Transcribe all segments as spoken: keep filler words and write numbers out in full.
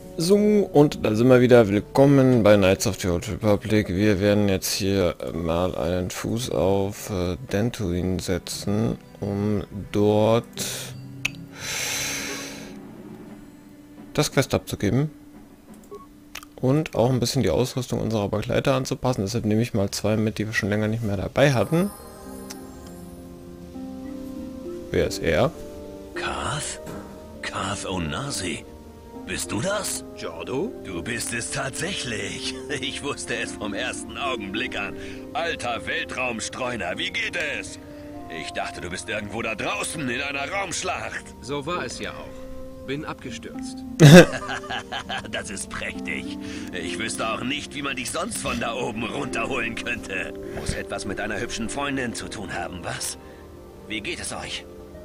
So, und da sind wir wieder. Willkommen bei Knights of the Old Republic. Wir werden jetzt hier mal einen Fuß auf äh, Dantooine setzen, um dort das Quest abzugeben. Und auch ein bisschen die Ausrüstung unserer Begleiter anzupassen. Deshalb nehme ich mal zwei mit, die wir schon länger nicht mehr dabei hatten. Wer ist er? Carth? Carth Onasi? Bist du das? Jordo? Du bist es tatsächlich. Ich wusste es vom ersten Augenblick an. Alter Weltraumstreuner, wie geht es? Ich dachte, du bist irgendwo da draußen in einer Raumschlacht. So war es ja auch. Bin abgestürzt. Das ist prächtig. Ich wüsste auch nicht, wie man dich sonst von da oben runterholen könnte. Muss etwas mit deiner hübschen Freundin zu tun haben, was? Wie geht es euch?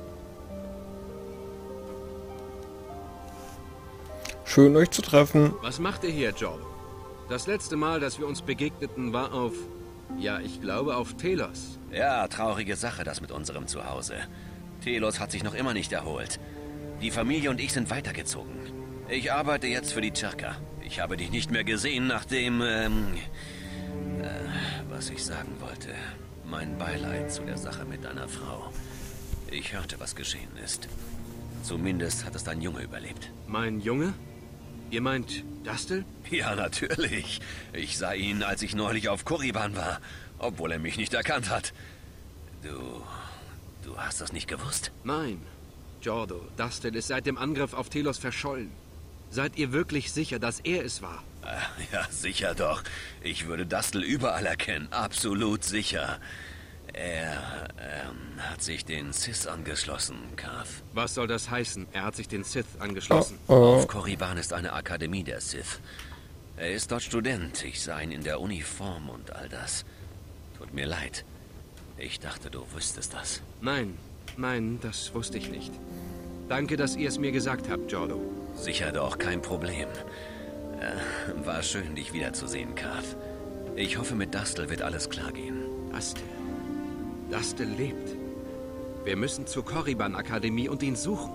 Schön, euch zu treffen. Was macht ihr hier, Jordo? Das letzte Mal, dass wir uns begegneten, war auf... Ja, ich glaube auf Telos. Ja, traurige Sache, das mit unserem Zuhause. Telos hat sich noch immer nicht erholt. Die Familie und ich sind weitergezogen. Ich arbeite jetzt für die Chirka. Ich habe dich nicht mehr gesehen, nachdem... Ähm, äh, was ich sagen wollte. Mein Beileid zu der Sache mit deiner Frau. Ich hörte, was geschehen ist. Zumindest hat es dein Junge überlebt. Mein Junge? Ihr meint Dustil? Ja, natürlich. Ich sah ihn, als ich neulich auf Korriban war, obwohl er mich nicht erkannt hat. Du... du hast das nicht gewusst? Nein. Jordo, Dustil ist seit dem Angriff auf Telos verschollen. Seid ihr wirklich sicher, dass er es war? Ja, sicher doch. Ich würde Dustil überall erkennen. Absolut sicher. Er ähm, hat sich den Sith angeschlossen, Carth. Was soll das heißen? Er hat sich den Sith angeschlossen. Oh, oh. Auf Korriban ist eine Akademie der Sith. Er ist dort Student. Ich sah ihn in der Uniform und all das. Tut mir leid. Ich dachte, du wüsstest das. Nein, nein, das wusste ich nicht. Danke, dass ihr es mir gesagt habt, Jordo. Sicher doch, kein Problem. Äh, war schön, dich wiederzusehen, Carth. Ich hoffe, mit Dustil wird alles klar gehen. Dustil. Dustil lebt. Wir müssen zur Korriban-Akademie und ihn suchen.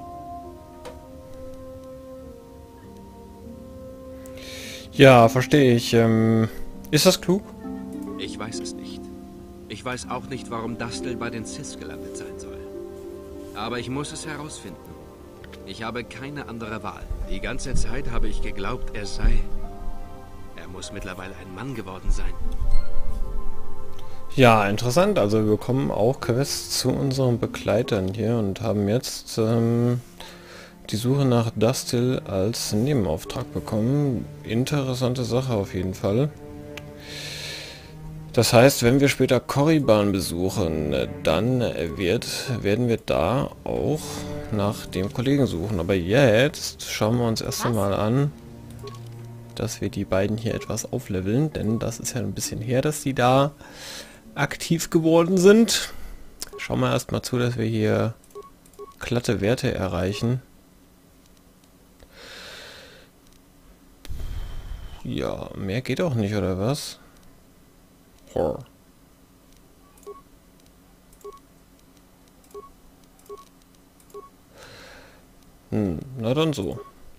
Ja, verstehe ich. Ähm, ist das klug? Ich weiß es nicht. Ich weiß auch nicht, warum Dustil bei den Sith gelandet sein soll. Aber ich muss es herausfinden. Ich habe keine andere Wahl. Die ganze Zeit habe ich geglaubt, er sei... Er muss mittlerweile ein Mann geworden sein. Ja, interessant. Also wir bekommen auch Quests zu unseren Begleitern hier und haben jetzt ähm, die Suche nach Dustil als Nebenauftrag bekommen. Interessante Sache auf jeden Fall. Das heißt, wenn wir später Korriban besuchen, dann wird, werden wir da auch nach dem Kollegen suchen. Aber jetzt schauen wir uns erst einmal an, dass wir die beiden hier etwas aufleveln, denn das ist ja ein bisschen her, dass die da aktiv geworden sind. Schauen wir erstmal zu, dass wir hier glatte Werte erreichen. Ja, mehr geht auch nicht, oder was? Horror. Hm, na dann so.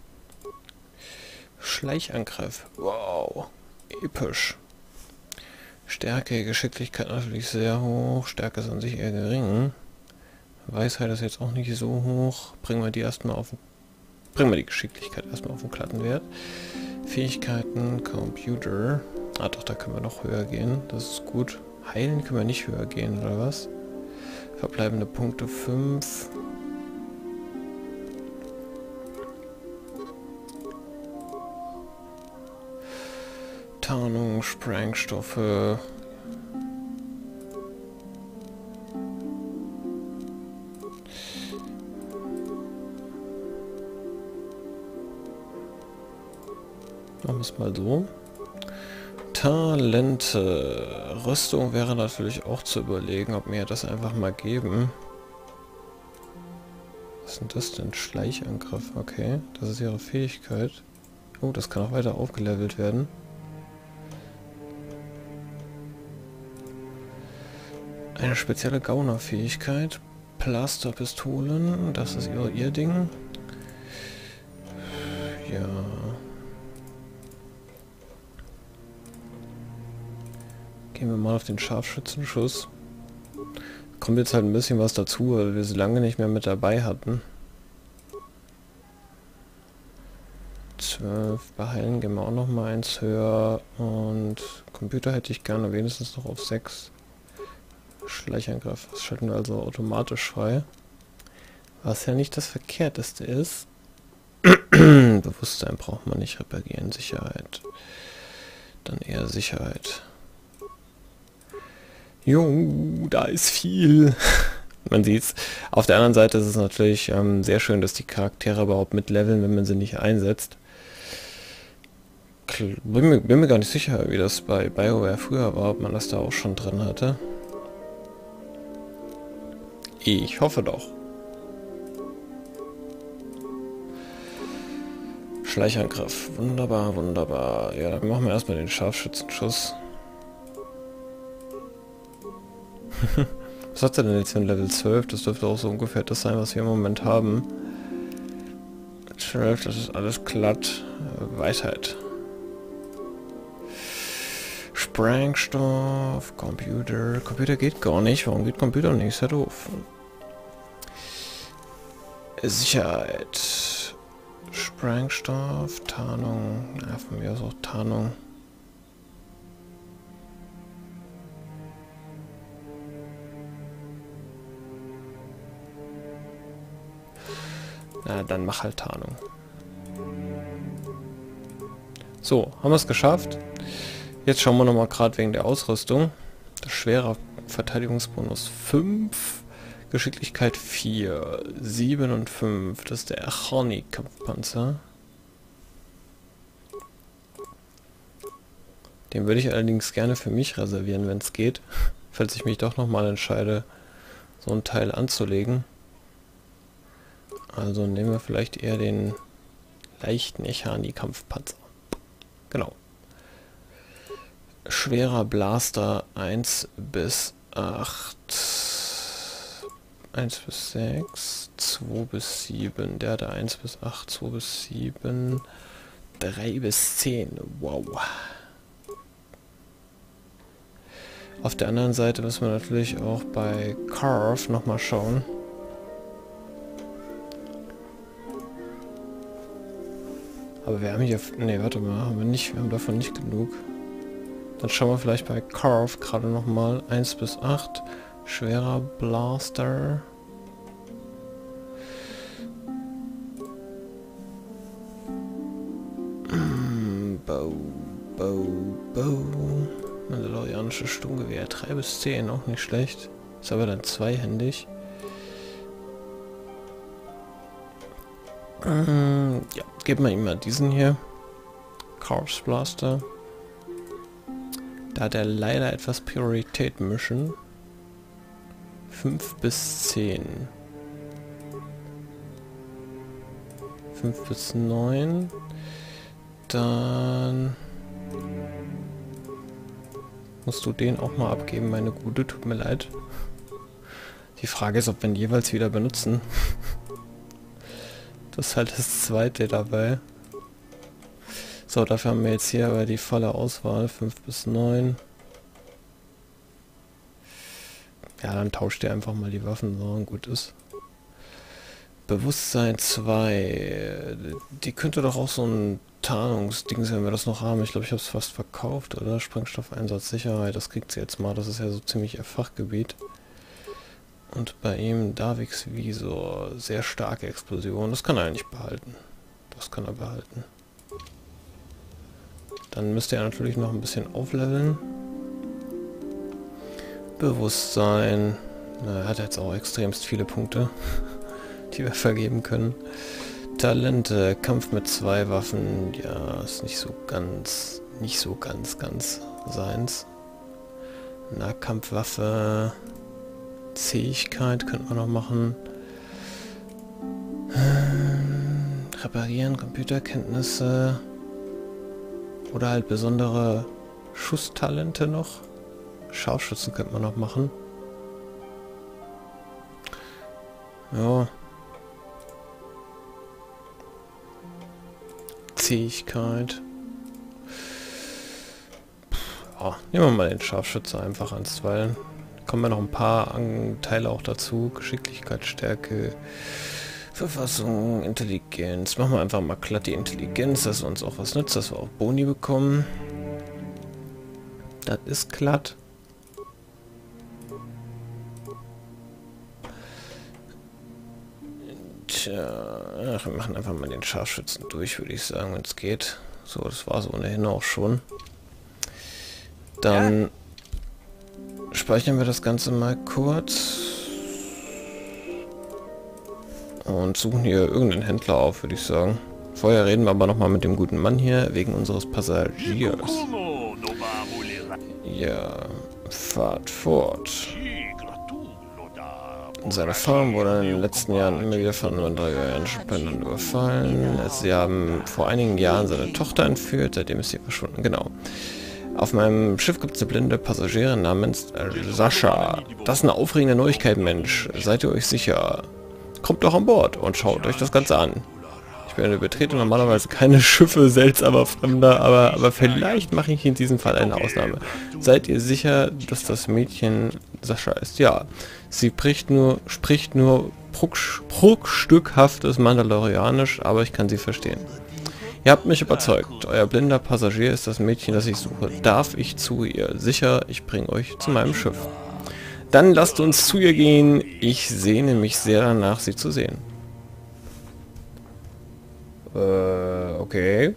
Schleichangriff. Wow. Episch. Stärke, Geschicklichkeit natürlich sehr hoch. Stärke ist an sich eher gering. Weisheit ist jetzt auch nicht so hoch. Bringen wir die erstmal auf. Bringen wir die Geschicklichkeit erstmal auf den glatten Wert. Fähigkeiten, Computer. Ah doch, da können wir noch höher gehen. Das ist gut. Heilen können wir nicht höher gehen, oder was? Verbleibende Punkte fünf. Tarnung, Sprengstoffe. Machen wir es mal so. Talente. Rüstung wäre natürlich auch zu überlegen, ob wir das einfach mal geben. Was ist denn das denn? Schleichangriff, okay. Das ist ihre Fähigkeit. Oh, das kann auch weiter aufgelevelt werden. Eine spezielle Gauner-Fähigkeit. Plasterpistolen, das ist ihr, ihr Ding. Ja. Gehen wir mal auf den Scharfschützenschuss. Kommt jetzt halt ein bisschen was dazu, weil wir sie lange nicht mehr mit dabei hatten. zwölf, bei Heilen gehen wir auch noch mal eins höher. Und Computer hätte ich gerne wenigstens noch auf sechs. Schleichangriff, das schalten wir also automatisch frei. Was ja nicht das Verkehrteste ist. Bewusstsein braucht man nicht reparieren, Sicherheit. Dann eher Sicherheit. Jo, da ist viel. Man sieht's. Auf der anderen Seite ist es natürlich ähm, sehr schön, dass die Charaktere überhaupt mitleveln, wenn man sie nicht einsetzt. Bin mir, bin mir gar nicht sicher, wie das bei BioWare früher war, ob man das da auch schon drin hatte. Ich hoffe doch. Schleichangriff. Wunderbar, wunderbar. Ja, dann machen wir erstmal den Scharfschützenschuss. Was hat er denn jetzt für ein Level zwölf? Das dürfte auch so ungefähr das sein, was wir im Moment haben. zwölf, das ist alles glatt. Weisheit. Sprengstoff, Computer. Computer geht gar nicht. Warum geht Computer nicht? Ist ja doof. Sicherheit. Sprengstoff, Tarnung. Ja, von mir aus auch Tarnung. Na, dann mach halt Tarnung. So, haben wir es geschafft. Jetzt schauen wir nochmal gerade wegen der Ausrüstung. Das schwerer Verteidigungsbonus fünf, Geschicklichkeit vier, sieben und fünf. Das ist der Echani-Kampfpanzer. Den würde ich allerdings gerne für mich reservieren, wenn es geht. Falls ich mich doch nochmal entscheide, so ein Teil anzulegen. Also nehmen wir vielleicht eher den leichten Echani-Kampfpanzer. Genau. Schwerer Blaster eins bis acht. eins bis sechs. zwei bis sieben. Der hatte eins bis acht. zwei bis sieben. drei bis zehn. Wow. Auf der anderen Seite müssen wir natürlich auch bei Carve nochmal schauen. Aber wir haben hier... Ne, warte mal, haben wir nicht. Wir haben davon nicht genug. Dann schauen wir vielleicht bei Carve gerade nochmal. eins bis acht. Schwerer Blaster. Mm, Bow, Bow, Bow. Mandalorianische Sturmgewehr. drei bis zehn, auch nicht schlecht. Ist aber dann zweihändig. Ähm, ja, geben wir ihm mal diesen hier. Carve's Blaster. Da hat er leider etwas Priorität mischen. fünf bis zehn. fünf bis neun. Dann musst du den auch mal abgeben, meine Gute. Tut mir leid. Die Frage ist, ob wir ihn jeweils wieder benutzen. Das ist halt das zweite dabei. So, dafür haben wir jetzt hier aber die volle Auswahl. fünf bis neun. Ja, dann tauscht ihr einfach mal die Waffen, so und gut ist. Bewusstsein zwei. Die könnte doch auch so ein Tarnungsding sein, wenn wir das noch haben. Ich glaube, ich habe es fast verkauft, oder? Sprengstoffeinsatz, Sicherheit, das kriegt sie jetzt mal. Das ist ja so ziemlich ihr Fachgebiet. Und bei ihm Davix Visor. Sehr starke Explosion. Das kann er eigentlich behalten. Das kann er behalten. Dann müsste er natürlich noch ein bisschen aufleveln. Bewusstsein. Na, er hat jetzt auch extremst viele Punkte, die wir vergeben können. Talente, Kampf mit zwei Waffen. Ja, ist nicht so ganz, nicht so ganz, ganz seins. Nahkampfwaffe. Zähigkeit könnte man noch machen. Hm, reparieren, Computerkenntnisse. Oder halt besondere Schusstalente noch. Scharfschützen könnte man noch machen. Ja. Zähigkeit. Ja, nehmen wir mal den Scharfschütze einfach ans, weil kommen ja noch ein paar Teile auch dazu. Geschicklichkeit, Stärke, Verfassung, Intelligenz. Machen wir einfach mal glatt die Intelligenz, dass uns auch was nützt, dass wir auch Boni bekommen. Das ist glatt. Tja, ach, wir machen einfach mal den Scharfschützen durch, würde ich sagen, wenn es geht. So, das war es ohnehin auch schon. Dann speichern wir das Ganze mal kurz. Und suchen hier irgendeinen Händler auf, würde ich sagen. Vorher reden wir aber nochmal mit dem guten Mann hier, wegen unseres Passagiers. Ja, fahrt fort. Seine Farm wurde in den letzten Jahren immer wieder von anderen Spendern überfallen. Sie haben vor einigen Jahren seine Tochter entführt, seitdem ist sie verschwunden. Genau. Auf meinem Schiff gibt es eine blinde Passagierin namens äh, Sascha. Das ist eine aufregende Neuigkeit, Mensch. Seid ihr euch sicher? Kommt doch an Bord und schaut euch das Ganze an. Ich bin betrete normalerweise keine Schiffe seltsamer Fremder, aber, aber vielleicht mache ich in diesem Fall eine Ausnahme. Seid ihr sicher, dass das Mädchen Sascha ist? Ja. Sie spricht nur, spricht nur bruchstückhaftes Mandalorianisch, aber ich kann sie verstehen. Ihr habt mich überzeugt. Euer blinder Passagier ist das Mädchen, das ich suche. Darf ich zu ihr? Sicher, ich bringe euch zu meinem Schiff. Dann lasst uns zu ihr gehen. Ich sehne mich sehr danach, sie zu sehen. Äh, okay.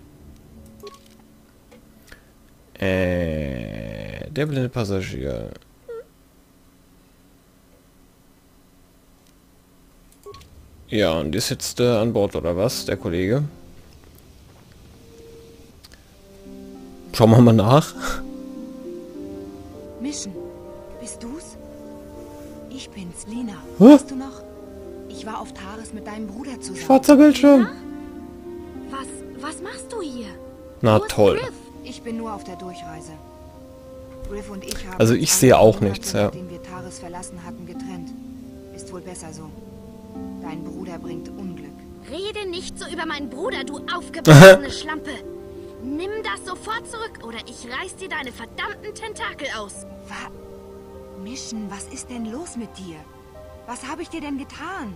Äh, der blinde Passagier. Ja, und ist jetzt äh, an Bord, oder was, der Kollege? Schauen wir mal nach. Mission, bist du's? Ich bin's, Lina. Huh? Weißt du noch? Ich war auf Taris mit deinem Bruder zusammen. Schwarzer Bildschirm. Was, was machst du hier? Na Wo ist toll. Griff? Ich bin nur auf der Durchreise. Griff und ich haben Also uns ich sehe auch einige nichts, Monate, ja. Nachdem wir Taris verlassen hatten, getrennt. Ist wohl besser so. Dein Bruder bringt Unglück. Rede nicht so über meinen Bruder, du aufgeblazene Schlampe. Nimm das sofort zurück oder ich reiß dir deine verdammten Tentakel aus. Wa Mission, was ist denn los mit dir? Was habe ich dir denn getan?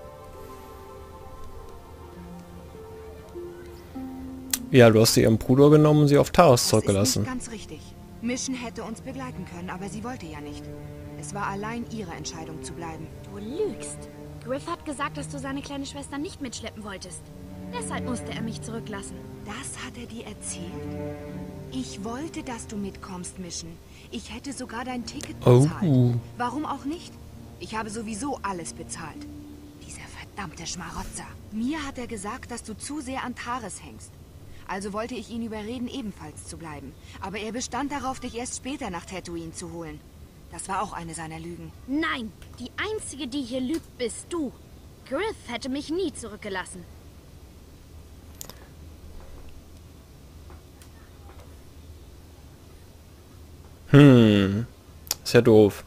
Ja, du hast sie ihren Bruder genommen und sie auf Taris Das zurückgelassen. ist nicht ganz richtig. Mission hätte uns begleiten können, aber sie wollte ja nicht. Es war allein ihre Entscheidung zu bleiben. Du lügst. Griff hat gesagt, dass du seine kleine Schwester nicht mitschleppen wolltest. Deshalb musste er mich zurücklassen. Das hat er dir erzählt? Ich wollte, dass du mitkommst, Mission. Ich hätte sogar dein Ticket bezahlt. Oh. Warum auch nicht? Ich habe sowieso alles bezahlt. Dieser verdammte Schmarotzer. Mir hat er gesagt, dass du zu sehr an Taris hängst. Also wollte ich ihn überreden, ebenfalls zu bleiben. Aber er bestand darauf, dich erst später nach Tatooine zu holen. Das war auch eine seiner Lügen. Nein, die einzige, die hier lügt, bist du. Griff hätte mich nie zurückgelassen. Hm. Ist ja doof.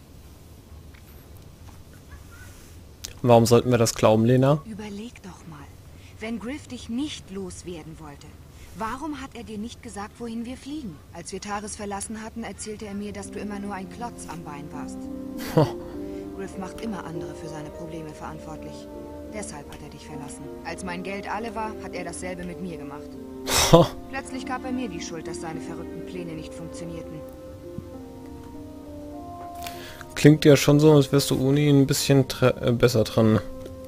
Warum sollten wir das glauben, Lena? Überleg doch mal. Wenn Griff dich nicht loswerden wollte, warum hat er dir nicht gesagt, wohin wir fliegen? Als wir Taris verlassen hatten, erzählte er mir, dass du immer nur ein Klotz am Bein warst. Griff macht immer andere für seine Probleme verantwortlich. Deshalb hat er dich verlassen. Als mein Geld alle war, hat er dasselbe mit mir gemacht. Plötzlich gab er mir die Schuld, dass seine verrückten Pläne nicht funktionierten. Klingt ja schon so, als wärst du ohne ihn ein bisschen äh, besser dran.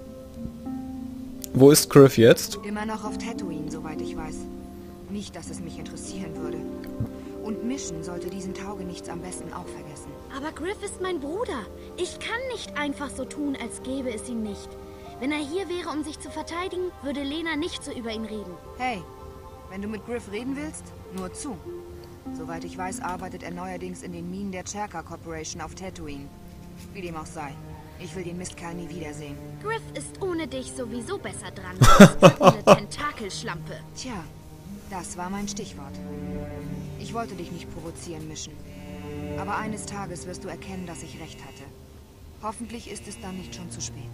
Wo ist Griff jetzt? Immer noch auf Tatooine, soweit ich weiß. Nicht, dass es mich interessieren würde. Und Mission sollte diesen Taugenichts am besten auch vergessen. Aber Griff ist mein Bruder. Ich kann nicht einfach so tun, als gäbe es ihn nicht. Wenn er hier wäre, um sich zu verteidigen, würde Lena nicht so über ihn reden. Hey, wenn du mit Griff reden willst, nur zu. Soweit ich weiß, arbeitet er neuerdings in den Minen der Cherka Corporation auf Tatooine. Wie dem auch sei. Ich will den Mistkerl nie wiedersehen. Griff ist ohne dich sowieso besser dran. Als Tentakelschlampe. Tja, das war mein Stichwort. Ich wollte dich nicht provozieren, Mission. Aber eines Tages wirst du erkennen, dass ich recht hatte. Hoffentlich ist es dann nicht schon zu spät.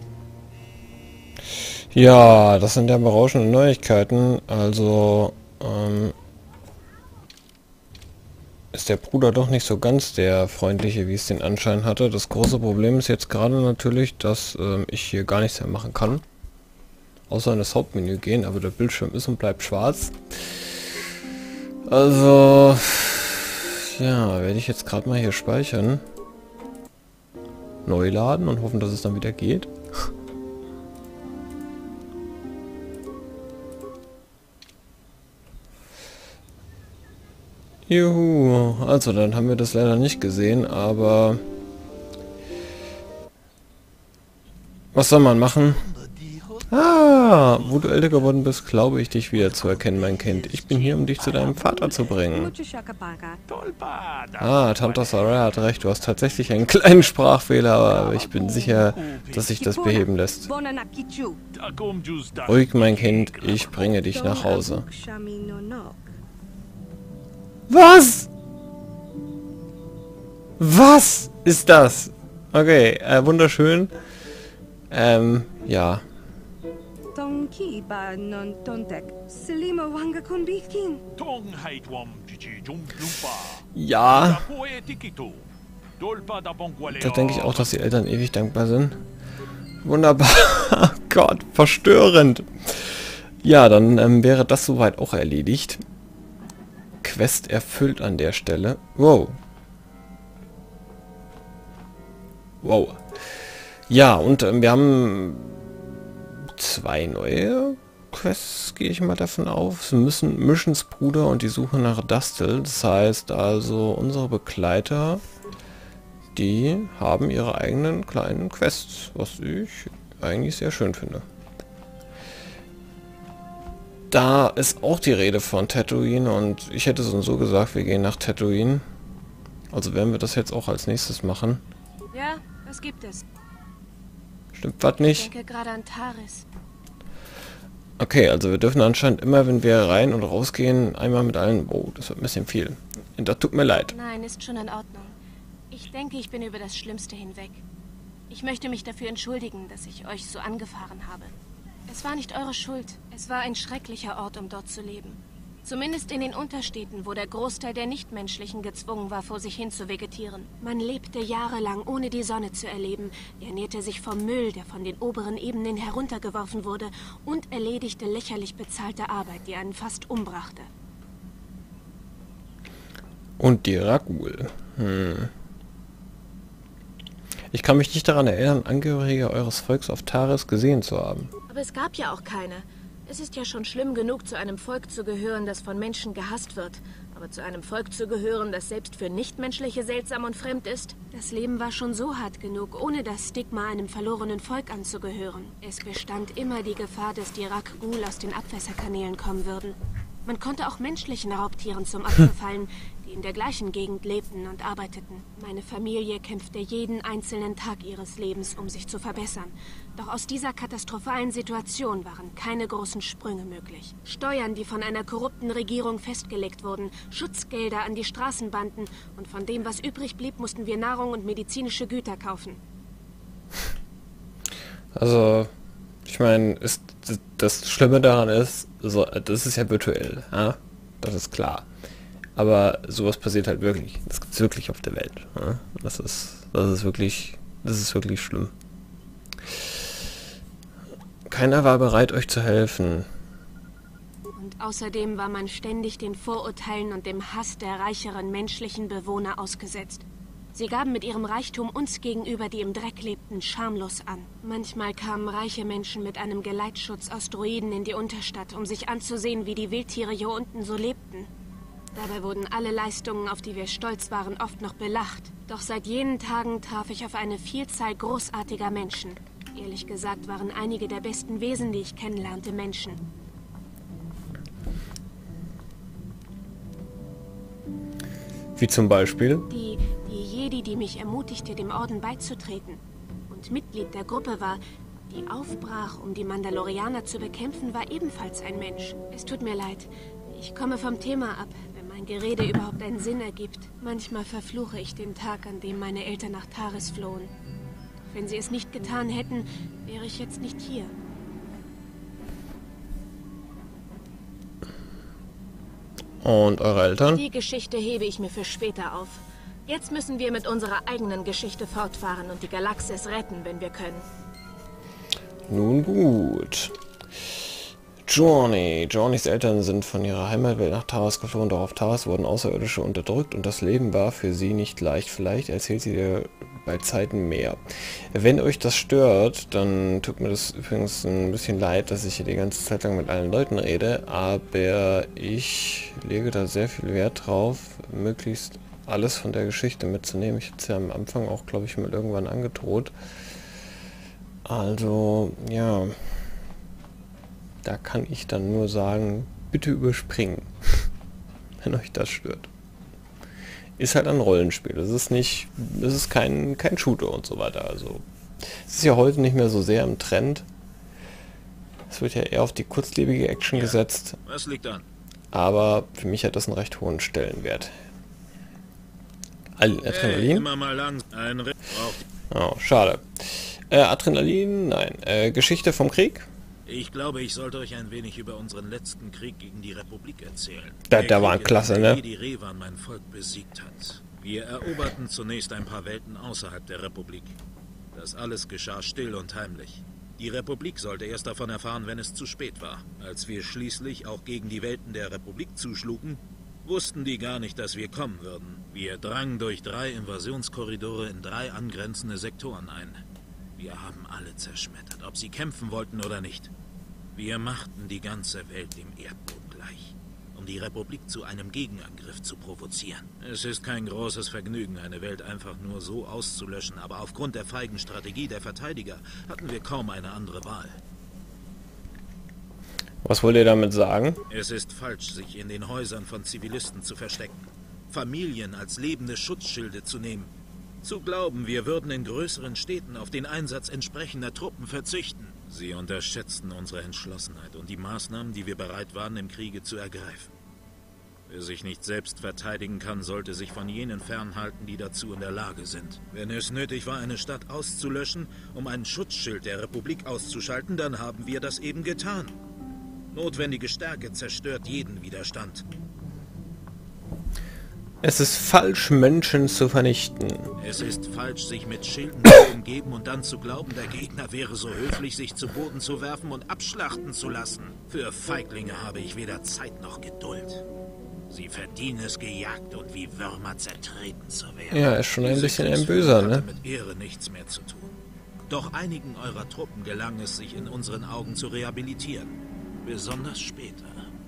Ja, das sind ja berauschende Neuigkeiten. Also, ähm... ist der Bruder doch nicht so ganz der freundliche, wie es den Anschein hatte. Das große Problem ist jetzt gerade natürlich, dass ähm, ich hier gar nichts mehr machen kann. Außer in das Hauptmenü gehen, aber der Bildschirm ist und bleibt schwarz. Also, ja, werde ich jetzt gerade mal hier speichern. Neu laden und hoffen, dass es dann wieder geht. Juhu, also dann haben wir das leider nicht gesehen, aber was soll man machen? Ah, wo du älter geworden bist, glaube ich dich wieder zu erkennen, mein Kind. Ich bin hier, um dich zu deinem Vater zu bringen. Ah, Tante Sarah hat recht, du hast tatsächlich einen kleinen Sprachfehler, aber ich bin sicher, dass sich das beheben lässt. Ruhig, mein Kind, ich bringe dich nach Hause. Was? Was ist das? Okay, äh, wunderschön. Ähm, ja. Ja. Da denke ich auch, dass die Eltern ewig dankbar sind. Wunderbar. Gott, verstörend. Ja, dann ähm, wäre das soweit auch erledigt. Quest erfüllt an der Stelle. Wow. Wow. Ja, und ähm, wir haben zwei neue Quests, gehe ich mal davon auf. Sie müssen Missions Bruder und die Suche nach Dustil. Das heißt also, unsere Begleiter, die haben ihre eigenen kleinen Quests, was ich eigentlich sehr schön finde. Da ist auch die Rede von Tatooine und ich hätte so und so gesagt, wir gehen nach Tatooine. Also werden wir das jetzt auch als nächstes machen. Ja, was gibt es? Stimmt was nicht? Ich denke gerade an Taris. Okay, also wir dürfen anscheinend immer, wenn wir rein und rausgehen, einmal mit allen... Oh, das wird ein bisschen viel. Das tut mir leid. Nein, ist schon in Ordnung. Ich denke, ich bin über das Schlimmste hinweg. Ich möchte mich dafür entschuldigen, dass ich euch so angefahren habe. Es war nicht eure Schuld. Es war ein schrecklicher Ort, um dort zu leben. Zumindest in den Unterstädten, wo der Großteil der Nichtmenschlichen gezwungen war, vor sich hin zu vegetieren. Man lebte jahrelang, ohne die Sonne zu erleben, ernährte sich vom Müll, der von den oberen Ebenen heruntergeworfen wurde, und erledigte lächerlich bezahlte Arbeit, die einen fast umbrachte. Und die Rakghoul. Hm. Ich kann mich nicht daran erinnern, Angehörige eures Volks auf Taris gesehen zu haben. Aber es gab ja auch keine. Es ist ja schon schlimm genug, zu einem Volk zu gehören, das von Menschen gehasst wird. Aber zu einem Volk zu gehören, das selbst für Nichtmenschliche seltsam und fremd ist? Das Leben war schon so hart genug, ohne das Stigma einem verlorenen Volk anzugehören. Es bestand immer die Gefahr, dass die Rakghoul aus den Abwässerkanälen kommen würden. Man konnte auch menschlichen Raubtieren zum Opfer fallen, die in der gleichen Gegend lebten und arbeiteten. Meine Familie kämpfte jeden einzelnen Tag ihres Lebens, um sich zu verbessern. Doch aus dieser katastrophalen Situation waren keine großen Sprünge möglich. Steuern, die von einer korrupten Regierung festgelegt wurden, Schutzgelder an die Straßenbanden und von dem, was übrig blieb, mussten wir Nahrung und medizinische Güter kaufen. Also, ich meine, ist das Schlimme daran ist, so, das ist ja virtuell, ja? Das ist klar. Aber sowas passiert halt wirklich. Das gibt es wirklich auf der Welt. Ja? Das ist, das ist wirklich, das ist wirklich schlimm. Keiner war bereit, euch zu helfen. Und außerdem war man ständig den Vorurteilen und dem Hass der reicheren menschlichen Bewohner ausgesetzt. Sie gaben mit ihrem Reichtum uns gegenüber, die im Dreck lebten, schamlos an. Manchmal kamen reiche Menschen mit einem Geleitschutz aus Droiden in die Unterstadt, um sich anzusehen, wie die Wildtiere hier unten so lebten. Dabei wurden alle Leistungen, auf die wir stolz waren, oft noch belacht. Doch seit jenen Tagen traf ich auf eine Vielzahl großartiger Menschen. Ehrlich gesagt waren einige der besten Wesen, die ich kennenlernte, Menschen. Wie zum Beispiel? Die, die Jedi, die mich ermutigte, dem Orden beizutreten und Mitglied der Gruppe war, die aufbrach, um die Mandalorianer zu bekämpfen, war ebenfalls ein Mensch. Es tut mir leid. Ich komme vom Thema ab, wenn mein Gerede überhaupt einen Sinn ergibt. Manchmal verfluche ich den Tag, an dem meine Eltern nach Taris flohen. Doch wenn sie es nicht getan hätten, wäre ich jetzt nicht hier. Und eure Eltern? Die Geschichte hebe ich mir für später auf. Jetzt müssen wir mit unserer eigenen Geschichte fortfahren und die Galaxis retten, wenn wir können. Nun gut. Journey. Journeys Eltern sind von ihrer Heimatwelt nach Taras geflohen, doch auf Taras wurden Außerirdische unterdrückt und das Leben war für sie nicht leicht. Vielleicht erzählt sie dir bei Zeiten mehr. Wenn euch das stört, dann tut mir das übrigens ein bisschen leid, dass ich hier die ganze Zeit lang mit allen Leuten rede, aber ich lege da sehr viel Wert drauf, möglichst alles von der Geschichte mitzunehmen. Ich habe es ja am Anfang auch, glaube ich, mal irgendwann angedroht. Also, ja... Da kann ich dann nur sagen, bitte überspringen, wenn euch das stört. Ist halt ein Rollenspiel. Das ist nicht, das ist kein, kein Shooter und so weiter. Also, es ist ja heute nicht mehr so sehr im Trend. Es wird ja eher auf die kurzlebige Action ja. gesetzt. Was liegt an? Aber für mich hat das einen recht hohen Stellenwert. Adrenalin? Hey, immer mal lang. Ein Ritt oh, schade. Äh, Adrenalin? Nein. Äh, Geschichte vom Krieg? Ich glaube, ich sollte euch ein wenig über unseren letzten Krieg gegen die Republik erzählen. Da, der war klasse, ne? Die Revan mein Volk besiegt hat. Wir eroberten zunächst ein paar Welten außerhalb der Republik. Das alles geschah still und heimlich. Die Republik sollte erst davon erfahren, wenn es zu spät war. Als wir schließlich auch gegen die Welten der Republik zuschlugen, wussten die gar nicht, dass wir kommen würden. Wir drangen durch drei Invasionskorridore in drei angrenzende Sektoren ein. Wir haben alle zerschmettert, ob sie kämpfen wollten oder nicht. Wir machten die ganze Welt dem Erdboden gleich, um die Republik zu einem Gegenangriff zu provozieren. Es ist kein großes Vergnügen, eine Welt einfach nur so auszulöschen, aber aufgrund der feigen Strategie der Verteidiger hatten wir kaum eine andere Wahl. Was wollt ihr damit sagen? Es ist falsch, sich in den Häusern von Zivilisten zu verstecken, Familien als lebende Schutzschilde zu nehmen. Zu glauben, wir würden in größeren Städten auf den Einsatz entsprechender Truppen verzichten. Sie unterschätzten unsere Entschlossenheit und die Maßnahmen, die wir bereit waren, im Kriege zu ergreifen. Wer sich nicht selbst verteidigen kann, sollte sich von jenen fernhalten, die dazu in der Lage sind. Wenn es nötig war, eine Stadt auszulöschen, um ein Schutzschild der Republik auszuschalten, dann haben wir das eben getan. Notwendige Stärke zerstört jeden Widerstand. Es ist falsch, Menschen zu vernichten. Es ist falsch, sich mit Schilden zu umgeben und dann zu glauben, der Gegner wäre so höflich, sich zu Boden zu werfen und abschlachten zu lassen. Für Feiglinge habe ich weder Zeit noch Geduld. Sie verdienen es, gejagt und wie Würmer zertreten zu werden. Ja, ist schon ein bisschen ein Böser, ne? Mit Ehre nichts mehr zu tun. Doch einigen eurer Truppen gelang es, sich in unseren Augen zu rehabilitieren. Besonders später.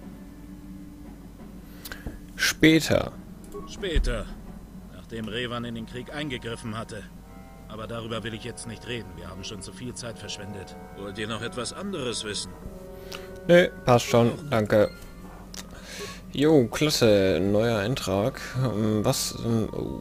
Später. Später, nachdem Revan in den Krieg eingegriffen hatte. Aber darüber will ich jetzt nicht reden. Wir haben schon zu viel Zeit verschwendet. Wollt ihr noch etwas anderes wissen? Nee, passt schon. Danke. Jo, klasse. Neuer Eintrag. Was? Oh,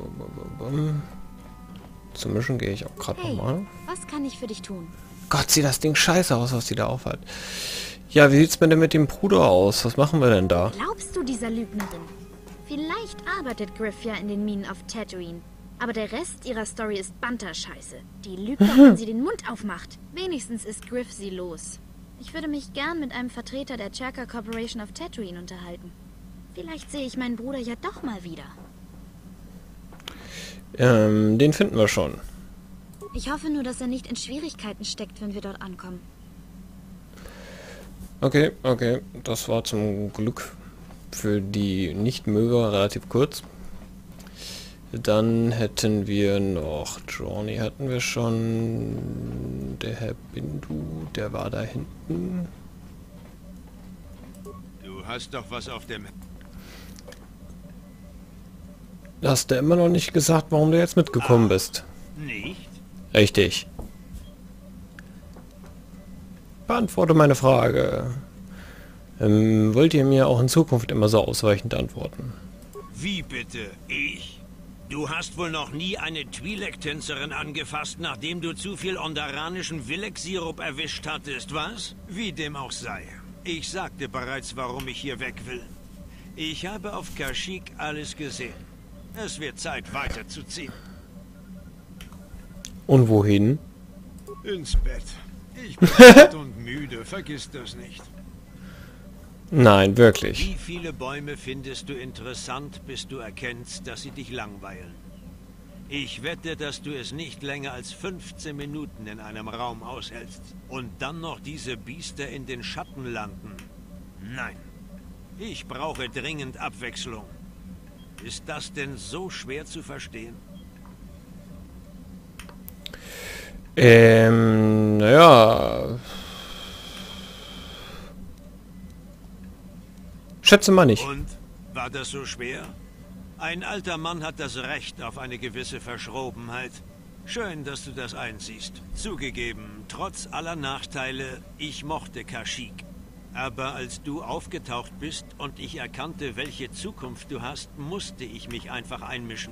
zum Mischen gehe ich auch gerade hey, nochmal. Was kann ich für dich tun? Gott, sieht das Ding scheiße aus, was die da aufhat. Ja, wie sieht's denn mit dem Bruder aus? Was machen wir denn da? Glaubst du dieser Lügnerin? Vielleicht arbeitet Griff ja in den Minen auf Tatooine. Aber der Rest ihrer Story ist Banter-Scheiße. Die lügt doch, wenn sie den Mund aufmacht. Wenigstens ist Griff sie los. Ich würde mich gern mit einem Vertreter der Chirka Corporation auf Tatooine unterhalten. Vielleicht sehe ich meinen Bruder ja doch mal wieder. Ähm, den finden wir schon. Ich hoffe nur, dass er nicht in Schwierigkeiten steckt, wenn wir dort ankommen. Okay, okay. Das war zum Glück für die Nichtmöger relativ kurz. Dann hätten wir noch Journey hatten wir schon. Der Herr Bindu, der war da hinten. Du hast doch was auf dem... Hast du immer noch nicht gesagt, warum du jetzt mitgekommen ah, bist? Nicht? Richtig. Beantworte meine Frage. Ähm, wollt ihr mir auch in Zukunft immer so ausweichend antworten? Wie bitte? Ich? Du hast wohl noch nie eine Twi'lek-Tänzerin angefasst, nachdem du zu viel ondaranischen Willek-Sirup erwischt hattest, was? Wie dem auch sei. Ich sagte bereits, warum ich hier weg will. Ich habe auf Kashyyyk alles gesehen. Es wird Zeit, weiterzuziehen. Und wohin? Ins Bett. Ich bin alt und müde, vergiss das nicht. Nein, wirklich. Wie viele Bäume findest du interessant, bis du erkennst, dass sie dich langweilen? Ich wette, dass du es nicht länger als fünfzehn Minuten in einem Raum aushältst. Und dann noch diese Biester in den Schatten landen. Nein. Ich brauche dringend Abwechslung. Ist das denn so schwer zu verstehen? Ähm, naja. Schätze mal nicht. Und? War das so schwer? Ein alter Mann hat das Recht auf eine gewisse Verschrobenheit. Schön, dass du das einsiehst. Zugegeben, trotz aller Nachteile, ich mochte Kashyyyk. Aber als du aufgetaucht bist und ich erkannte, welche Zukunft du hast, musste ich mich einfach einmischen.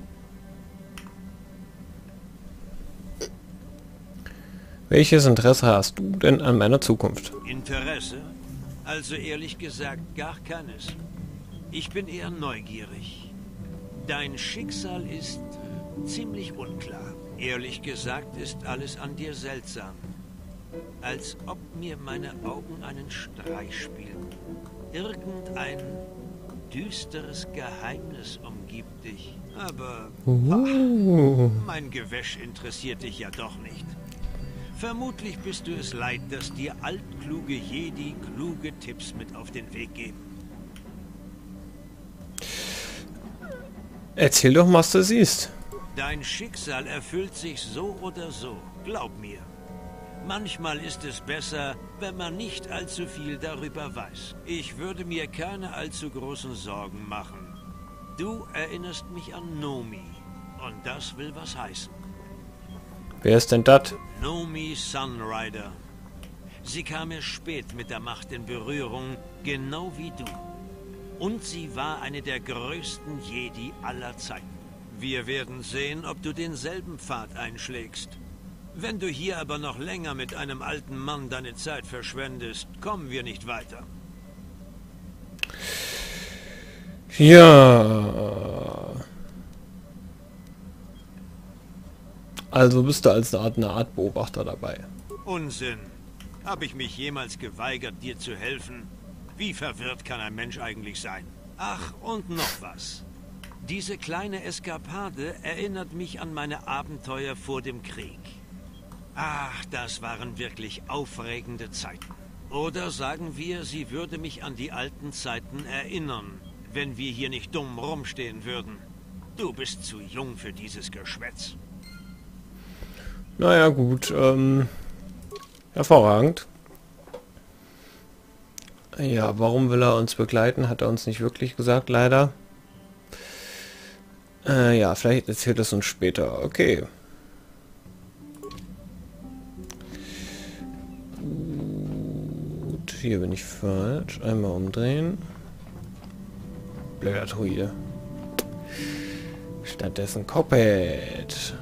Welches Interesse hast du denn an meiner Zukunft? Interesse? Also ehrlich gesagt gar keines. Ich bin eher neugierig. Dein Schicksal ist ziemlich unklar. Ehrlich gesagt ist alles an dir seltsam. Als ob mir meine Augen einen Streich spielen. Irgendein düsteres Geheimnis umgibt dich. Aber Uh. ach, mein Gewäsch interessiert dich ja doch nicht. Vermutlich bist du es leid, dass dir altkluge Jedi kluge Tipps mit auf den Weg geben. Erzähl doch, was du siehst. Dein Schicksal erfüllt sich so oder so, glaub mir. Manchmal ist es besser, wenn man nicht allzu viel darüber weiß. Ich würde mir keine allzu großen Sorgen machen. Du erinnerst mich an Nomi. Und das will was heißen. Wer ist denn das? Nomi Sunrider. Sie kam erst spät mit der Macht in Berührung, genau wie du. Und sie war eine der größten Jedi aller Zeiten. Wir werden sehen, ob du denselben Pfad einschlägst. Wenn du hier aber noch länger mit einem alten Mann deine Zeit verschwendest, kommen wir nicht weiter. Ja. Also bist du als eine Art, eine Art Beobachter dabei. Unsinn. Habe ich mich jemals geweigert, dir zu helfen? Wie verwirrt kann ein Mensch eigentlich sein? Ach, und noch was. Diese kleine Eskapade erinnert mich an meine Abenteuer vor dem Krieg. Ach, das waren wirklich aufregende Zeiten. Oder sagen wir, sie würde mich an die alten Zeiten erinnern, wenn wir hier nicht dumm rumstehen würden. Du bist zu jung für dieses Geschwätz. Naja, gut. Ähm, hervorragend. Ja, warum will er uns begleiten, hat er uns nicht wirklich gesagt, leider. Äh, ja, vielleicht erzählt es uns später. Okay. Gut, hier bin ich falsch. Einmal umdrehen. Blöder Druide. Stattdessen Coppet.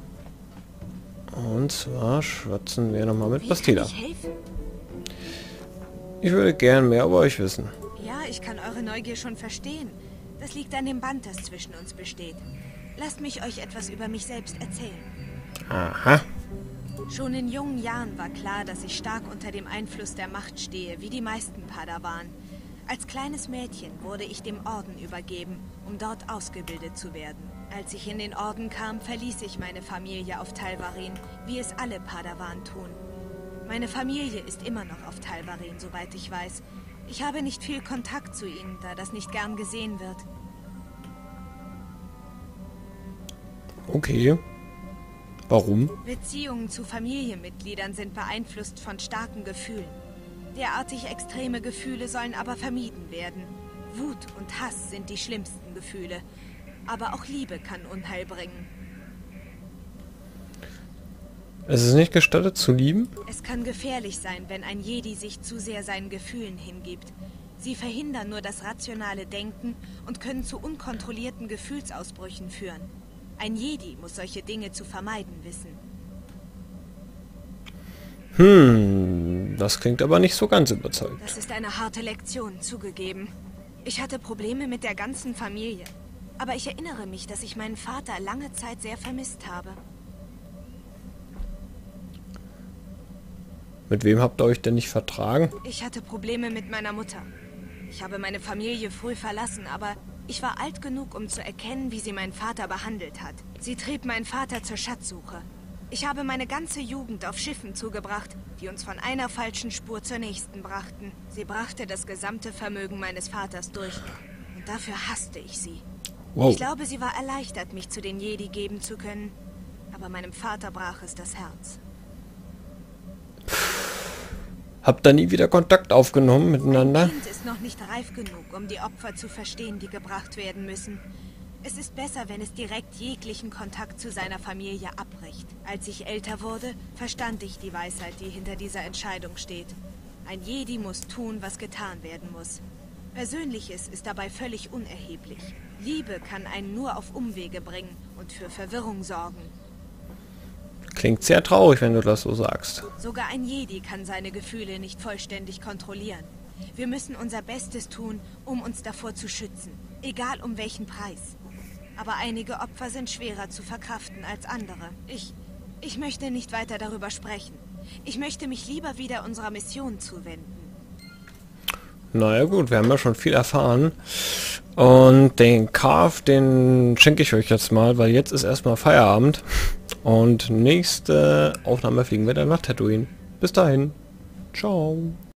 Und zwar schwatzen wir nochmal mit Bastila. Wie kann ich helfen? Ich würde gern mehr über euch wissen. Ja, ich kann eure Neugier schon verstehen. Das liegt an dem Band, das zwischen uns besteht. Lasst mich euch etwas über mich selbst erzählen. Aha. Schon in jungen Jahren war klar, dass ich stark unter dem Einfluss der Macht stehe, wie die meisten Padawan. Als kleines Mädchen wurde ich dem Orden übergeben, um dort ausgebildet zu werden. Als ich in den Orden kam, verließ ich meine Familie auf Talvarin, wie es alle Padawan tun. Meine Familie ist immer noch auf Talvarin, soweit ich weiß. Ich habe nicht viel Kontakt zu ihnen, da das nicht gern gesehen wird. Okay. Warum? Beziehungen zu Familienmitgliedern sind beeinflusst von starken Gefühlen. Derartig extreme Gefühle sollen aber vermieden werden. Wut und Hass sind die schlimmsten Gefühle. Aber auch Liebe kann Unheil bringen. Es ist nicht gestattet zu lieben? Es kann gefährlich sein, wenn ein Jedi sich zu sehr seinen Gefühlen hingibt. Sie verhindern nur das rationale Denken und können zu unkontrollierten Gefühlsausbrüchen führen. Ein Jedi muss solche Dinge zu vermeiden wissen. Hm, das klingt aber nicht so ganz überzeugend. Das ist eine harte Lektion, zugegeben. Ich hatte Probleme mit der ganzen Familie. Aber ich erinnere mich, dass ich meinen Vater lange Zeit sehr vermisst habe. Mit wem habt ihr euch denn nicht vertragen? Ich hatte Probleme mit meiner Mutter. Ich habe meine Familie früh verlassen, aber ich war alt genug, um zu erkennen, wie sie meinen Vater behandelt hat. Sie trieb meinen Vater zur Schatzsuche. Ich habe meine ganze Jugend auf Schiffen zugebracht, die uns von einer falschen Spur zur nächsten brachten. Sie brachte das gesamte Vermögen meines Vaters durch. Und dafür hasste ich sie. Wow. Ich glaube, sie war erleichtert, mich zu den Jedi geben zu können. Aber meinem Vater brach es das Herz. Habt ihr nie wieder Kontakt aufgenommen miteinander? Ein Kind ist noch nicht reif genug, um die Opfer zu verstehen, die gebracht werden müssen. Es ist besser, wenn es direkt jeglichen Kontakt zu seiner Familie abbricht. Als ich älter wurde, verstand ich die Weisheit, die hinter dieser Entscheidung steht. Ein Jedi muss tun, was getan werden muss. Persönliches ist dabei völlig unerheblich. Liebe kann einen nur auf Umwege bringen und für Verwirrung sorgen. Klingt sehr traurig, wenn du das so sagst. Sogar ein Jedi kann seine Gefühle nicht vollständig kontrollieren. Wir müssen unser Bestes tun, um uns davor zu schützen. Egal um welchen Preis. Aber einige Opfer sind schwerer zu verkraften als andere. Ich, ich möchte nicht weiter darüber sprechen. Ich möchte mich lieber wieder unserer Mission zuwenden. Naja gut, wir haben ja schon viel erfahren. Und den Carve, den schenke ich euch jetzt mal, weil jetzt ist erstmal Feierabend. Und nächste Aufnahme fliegen wir dann nach Tatooine. Bis dahin. Ciao.